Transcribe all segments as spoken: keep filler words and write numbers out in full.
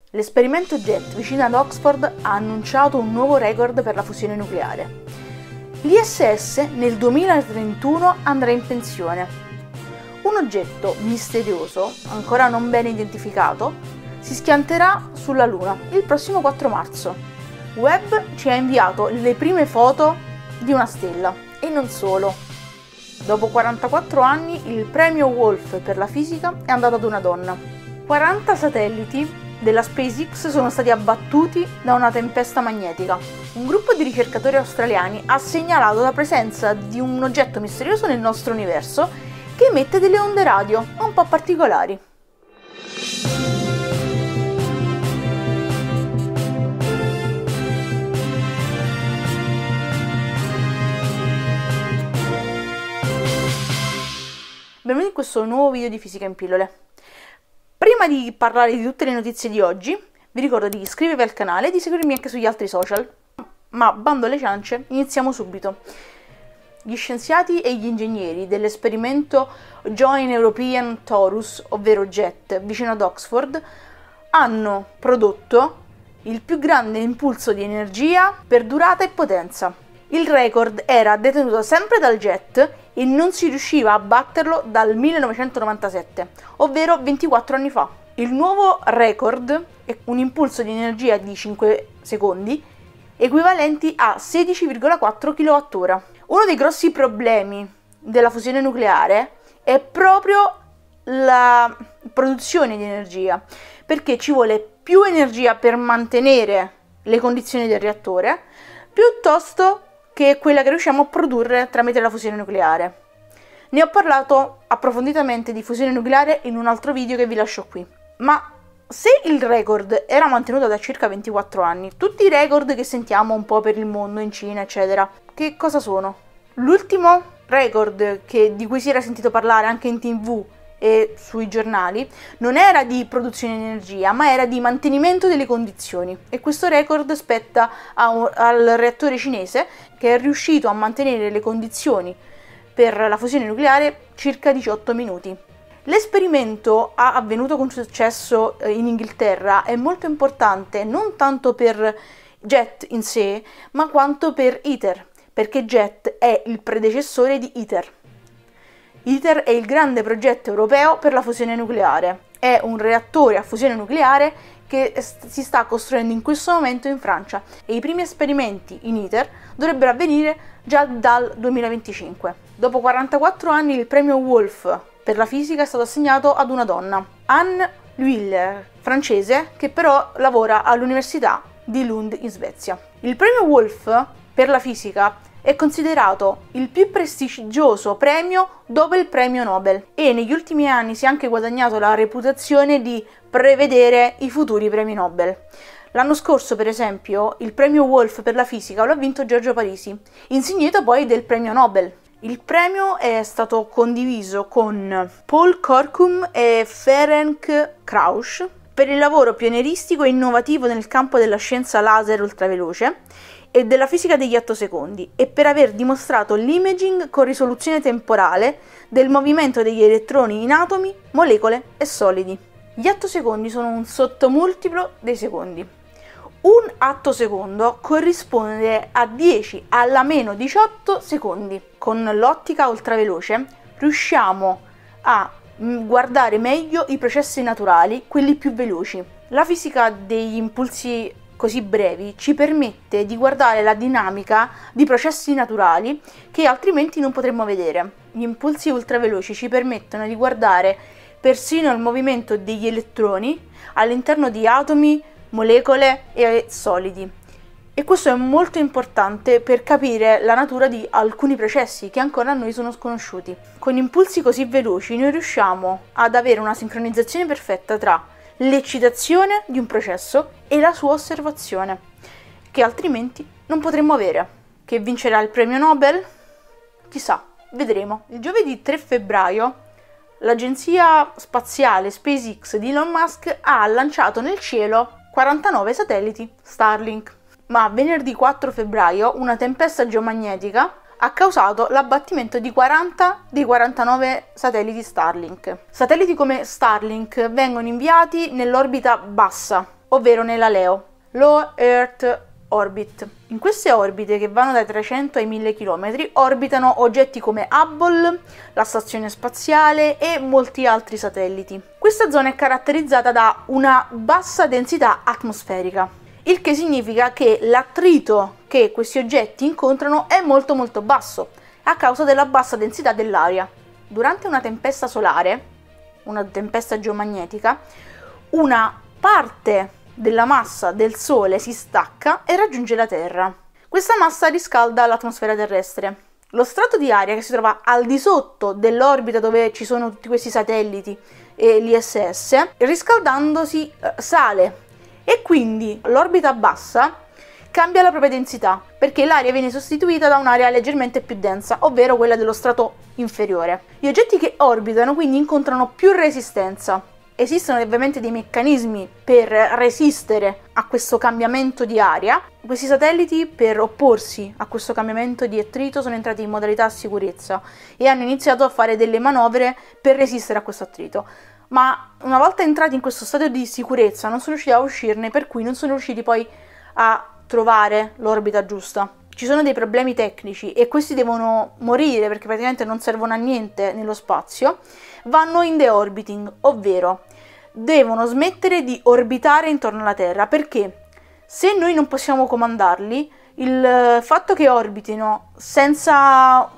L'esperimento JET vicino ad Oxford ha annunciato un nuovo record per la fusione nucleare. L'I S S nel duemilatrentuno andrà in pensione. Un oggetto misterioso, ancora non ben identificato, si schianterà sulla Luna il prossimo quattro marzo. Webb ci ha inviato le prime foto di una stella, e non solo. Dopo quarantaquattro anni il premio Wolf per la fisica è andato ad una donna. quaranta satelliti della SpaceX sono stati abbattuti da una tempesta magnetica. Un gruppo di ricercatori australiani ha segnalato la presenza di un oggetto misterioso nel nostro universo che emette delle onde radio un po' particolari. Benvenuti in questo nuovo video di Fisica in Pillole. Prima di parlare di tutte le notizie di oggi, vi ricordo di iscrivervi al canale e di seguirmi anche sugli altri social. Ma bando alle ciance, iniziamo subito. Gli scienziati e gli ingegneri dell'esperimento Joint European Torus, ovvero JET, vicino ad Oxford, hanno prodotto il più grande impulso di energia per durata e potenza. Il record era detenuto sempre dal JET e non si riusciva a batterlo dal millenovecentonovantasette, ovvero ventiquattro anni fa. Il nuovo record è un impulso di energia di cinque secondi, equivalenti a sedici virgola quattro chilowattora. Uno dei grossi problemi della fusione nucleare è proprio la produzione di energia, perché ci vuole più energia per mantenere le condizioni del reattore, piuttosto che è quella che riusciamo a produrre tramite la fusione nucleare. Ne ho parlato approfonditamente di fusione nucleare in un altro video che vi lascio qui. Ma se il record era mantenuto da circa ventiquattro anni, tutti i record che sentiamo un po' per il mondo, in Cina, eccetera, che cosa sono? L'ultimo record che, di cui si era sentito parlare anche in tivù e sui giornali non era di produzione di energia, ma era di mantenimento delle condizioni, e questo record spetta a un, al reattore cinese, che è riuscito a mantenere le condizioni per la fusione nucleare circa diciotto minuti. L'esperimento ha avvenuto con successo in Inghilterra, è molto importante non tanto per JET in sé, ma quanto per ITER, perché JET è il predecessore di ITER. ITER è il grande progetto europeo per la fusione nucleare. È un reattore a fusione nucleare che si sta costruendo in questo momento in Francia, e i primi esperimenti in ITER dovrebbero avvenire già dal duemilaventicinque. Dopo quarantaquattro anni il premio Wolf per la fisica è stato assegnato ad una donna, Anne Wheeler, francese, che però lavora all'Università di Lund in Svezia. Il premio Wolf per la fisica è considerato il più prestigioso premio dopo il premio Nobel, e negli ultimi anni si è anche guadagnato la reputazione di prevedere i futuri premi Nobel. L'anno scorso, per esempio, il premio Wolf per la fisica lo ha vinto Giorgio Parisi, insignito poi del premio Nobel. Il premio è stato condiviso con Paul Corkum e Ferenc Krausz per il lavoro pionieristico e innovativo nel campo della scienza laser ultraveloce e della fisica degli attosecondi, e per aver dimostrato l'imaging con risoluzione temporale del movimento degli elettroni in atomi, molecole e solidi. Gli attosecondi sono un sottomultiplo dei secondi. Un attosecondo corrisponde a dieci alla meno diciotto secondi. Con l'ottica ultraveloce riusciamo a guardare meglio i processi naturali, quelli più veloci. La fisica degli impulsi così brevi ci permette di guardare la dinamica di processi naturali che altrimenti non potremmo vedere. Gli impulsi ultraveloci ci permettono di guardare persino il movimento degli elettroni all'interno di atomi, molecole e solidi, e questo è molto importante per capire la natura di alcuni processi che ancora a noi sono sconosciuti. Con impulsi così veloci noi riusciamo ad avere una sincronizzazione perfetta tra l'eccitazione di un processo e la sua osservazione, che altrimenti non potremmo avere. Che vincerà il premio Nobel? Chissà, vedremo. Il giovedì tre febbraio l'agenzia spaziale SpaceX di Elon Musk ha lanciato nel cielo quarantanove satelliti Starlink. Ma venerdì quattro febbraio una tempesta geomagnetica ha causato l'abbattimento di quaranta dei quarantanove satelliti Starlink. Satelliti come Starlink vengono inviati nell'orbita bassa ovvero nella L E O, Low Earth Orbit. In queste orbite, che vanno dai trecento ai mille chilometri, orbitano oggetti come Hubble, la stazione spaziale e molti altri satelliti. Questa zona è caratterizzata da una bassa densità atmosferica, il che significa che l'attrito che questi oggetti incontrano è molto molto basso, a causa della bassa densità dell'aria. Durante una tempesta solare, una tempesta geomagnetica, una parte della massa del Sole si stacca e raggiunge la Terra. Questa massa riscalda l'atmosfera terrestre. Lo strato di aria che si trova al di sotto dell'orbita dove ci sono tutti questi satelliti e l'I S S, riscaldandosi eh, sale, e quindi l'orbita bassa cambia la propria densità, perché l'aria viene sostituita da un'area leggermente più densa, ovvero quella dello strato inferiore. Gli oggetti che orbitano quindi incontrano più resistenza. Esistono ovviamente dei meccanismi per resistere a questo cambiamento di aria. Questi satelliti, per opporsi a questo cambiamento di attrito, sono entrati in modalità sicurezza e hanno iniziato a fare delle manovre per resistere a questo attrito. Ma una volta entrati in questo stato di sicurezza non sono riusciti a uscirne, per cui non sono riusciti poi a trovare l'orbita giusta. Ci sono dei problemi tecnici e questi devono morire perché praticamente non servono a niente nello spazio. Vanno in deorbiting, ovvero devono smettere di orbitare intorno alla Terra, perché se noi non possiamo comandarli, il fatto che orbitino senza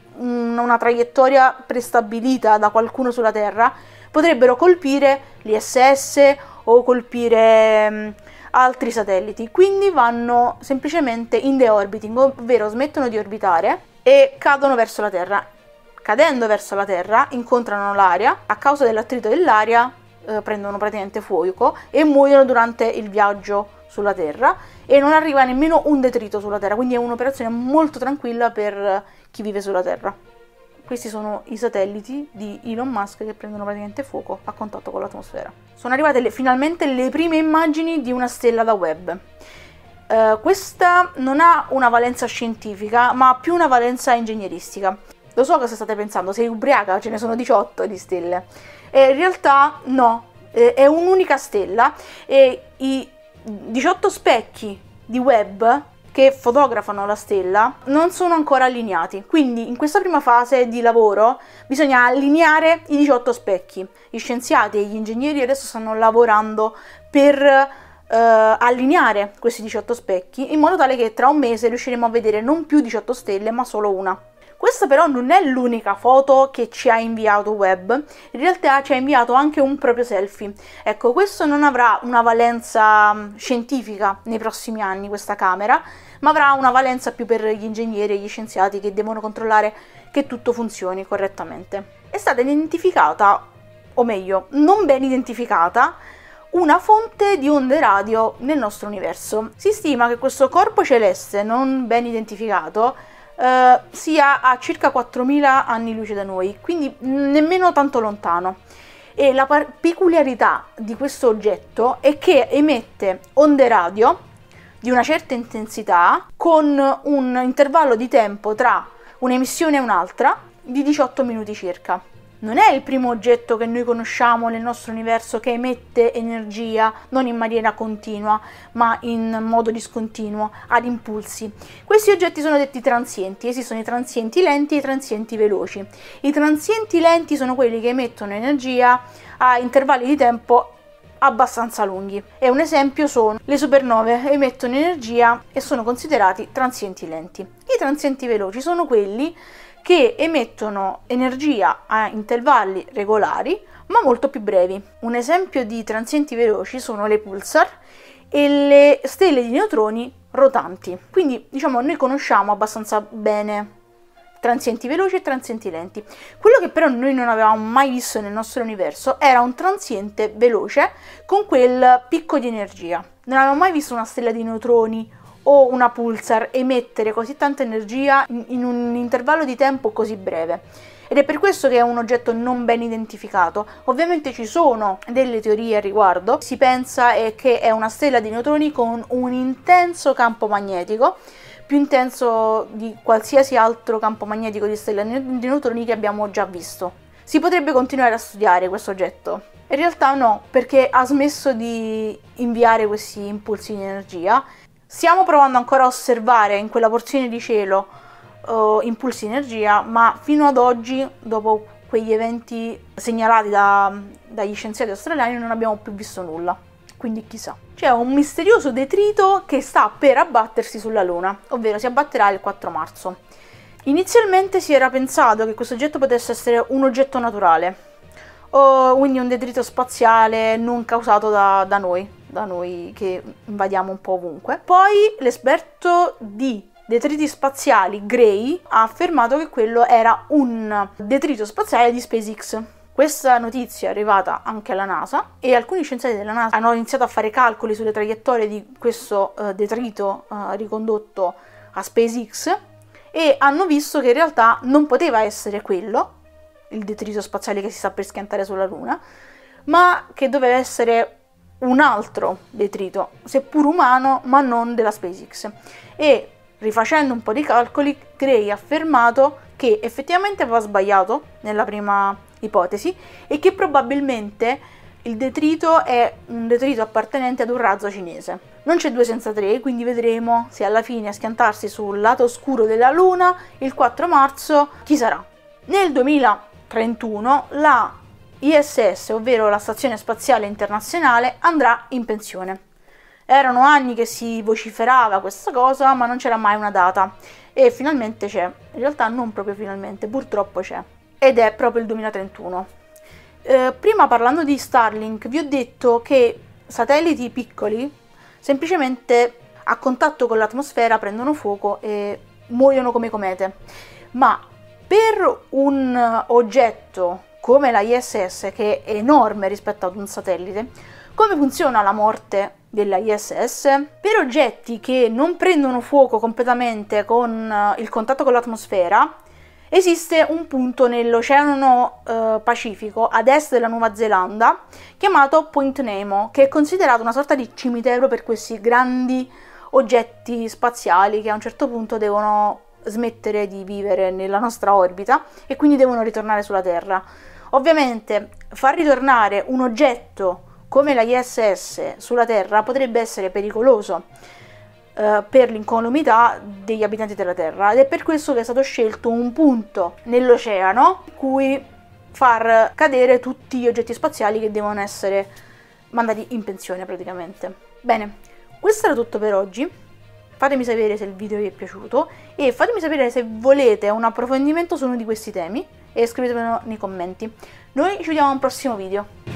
una traiettoria prestabilita da qualcuno sulla Terra potrebbero colpire l'I S S o colpire altri satelliti, quindi vanno semplicemente in deorbiting, ovvero smettono di orbitare e cadono verso la Terra. Cadendo verso la Terra incontrano l'aria, a causa dell'attrito dell'aria eh, prendono praticamente fuoco e muoiono durante il viaggio sulla Terra, e non arriva nemmeno un detrito sulla Terra, quindi è un'operazione molto tranquilla per chi vive sulla Terra. Questi sono i satelliti di Elon Musk che prendono praticamente fuoco a contatto con l'atmosfera. Sono arrivate le, finalmente le prime immagini di una stella da web. Uh, questa non ha una valenza scientifica, ma più una valenza ingegneristica. Lo so cosa state pensando, sei ubriaca, ce ne sono diciotto di stelle. E in realtà no, è un'unica stella e i diciotto specchi di web che fotografano la stella non sono ancora allineati, quindi in questa prima fase di lavoro bisogna allineare i diciotto specchi. Gli scienziati e gli ingegneri adesso stanno lavorando per eh, allineare questi diciotto specchi in modo tale che tra un mese riusciremo a vedere non più diciotto stelle ma solo una. Questa però non è l'unica foto che ci ha inviato Webb, in realtà ci ha inviato anche un proprio selfie. Ecco, questo non avrà una valenza scientifica nei prossimi anni, questa camera, ma avrà una valenza più per gli ingegneri e gli scienziati che devono controllare che tutto funzioni correttamente. È stata identificata, o meglio, non ben identificata, una fonte di onde radio nel nostro universo. Si stima che questo corpo celeste non ben identificato Uh, sia a circa quattromila anni luce da noi, quindi nemmeno tanto lontano. E la par- peculiarità di questo oggetto è che emette onde radio di una certa intensità con un intervallo di tempo tra un'emissione e un'altra di diciotto minuti circa. Non è il primo oggetto che noi conosciamo nel nostro universo che emette energia non in maniera continua, ma in modo discontinuo, ad impulsi. Questi oggetti sono detti transienti. Esistono i transienti lenti e i transienti veloci. I transienti lenti sono quelli che emettono energia a intervalli di tempo abbastanza lunghi. E un esempio sono le supernove, emettono energia e sono considerati transienti lenti. I transienti veloci sono quelli che emettono energia a intervalli regolari ma molto più brevi. Un esempio di transienti veloci sono le pulsar e le stelle di neutroni rotanti. Quindi diciamo noi conosciamo abbastanza bene transienti veloci e transienti lenti. Quello che però noi non avevamo mai visto nel nostro universo era un transiente veloce con quel picco di energia. Non avevamo mai visto una stella di neutroni o una pulsar emettere così tanta energia in, in un intervallo di tempo così breve. Ed è per questo che è un oggetto non ben identificato. Ovviamente ci sono delle teorie al riguardo. Si pensa è che è una stella di neutroni con un intenso campo magnetico, più intenso di qualsiasi altro campo magnetico di stella di neutroni che abbiamo già visto. Si potrebbe continuare a studiare questo oggetto. In realtà no, perché ha smesso di inviare questi impulsi di energia. Stiamo provando ancora a osservare in quella porzione di cielo uh, impulsi di energia, ma fino ad oggi, dopo quegli eventi segnalati da, dagli scienziati australiani, non abbiamo più visto nulla. Quindi chissà. C'è un misterioso detrito che sta per abbattersi sulla Luna, ovvero si abbatterà il quattro marzo. Inizialmente si era pensato che questo oggetto potesse essere un oggetto naturale, o quindi un detrito spaziale non causato da, da noi, da noi che invadiamo un po' ovunque. Poi l'esperto di detriti spaziali Gray ha affermato che quello era un detrito spaziale di SpaceX. Questa notizia è arrivata anche alla NASA e alcuni scienziati della NASA hanno iniziato a fare calcoli sulle traiettorie di questo uh, detrito uh, ricondotto a SpaceX e hanno visto che in realtà non poteva essere quello, il detrito spaziale che si sta per schiantare sulla Luna, ma che doveva essere un altro detrito, seppur umano, ma non della SpaceX. E rifacendo un po' di calcoli, Gray ha affermato che effettivamente aveva sbagliato nella prima ipotesi e che probabilmente il detrito è un detrito appartenente ad un razzo cinese. Non c'è due senza tre, quindi vedremo se alla fine a schiantarsi sul lato oscuro della Luna il quattro marzo chi sarà. Nel duemilatrentuno la I S S, ovvero la Stazione Spaziale Internazionale, andrà in pensione. Erano anni che si vociferava questa cosa, ma non c'era mai una data. E finalmente c'è. In realtà non proprio finalmente, purtroppo c'è. Ed è proprio il duemilatrentuno. Eh, prima, parlando di Starlink, vi ho detto che satelliti piccoli semplicemente a contatto con l'atmosfera prendono fuoco e muoiono come comete. Ma per un oggetto come la I S S, che è enorme rispetto ad un satellite, come funziona la morte della I S S? Per oggetti che non prendono fuoco completamente con il contatto con l'atmosfera, esiste un punto nell'Oceano eh, Pacifico, ad est della Nuova Zelanda, chiamato Point Nemo, che è considerato una sorta di cimitero per questi grandi oggetti spaziali che a un certo punto devono smettere di vivere nella nostra orbita e quindi devono ritornare sulla Terra. Ovviamente far ritornare un oggetto come la I S S sulla Terra potrebbe essere pericoloso eh, per l'incolumità degli abitanti della Terra, ed è per questo che è stato scelto un punto nell'oceano in cui far cadere tutti gli oggetti spaziali che devono essere mandati in pensione praticamente. Bene, questo era tutto per oggi. Fatemi sapere se il video vi è piaciuto e fatemi sapere se volete un approfondimento su uno di questi temi e scrivetemelo nei commenti. Noi ci vediamo a un prossimo video.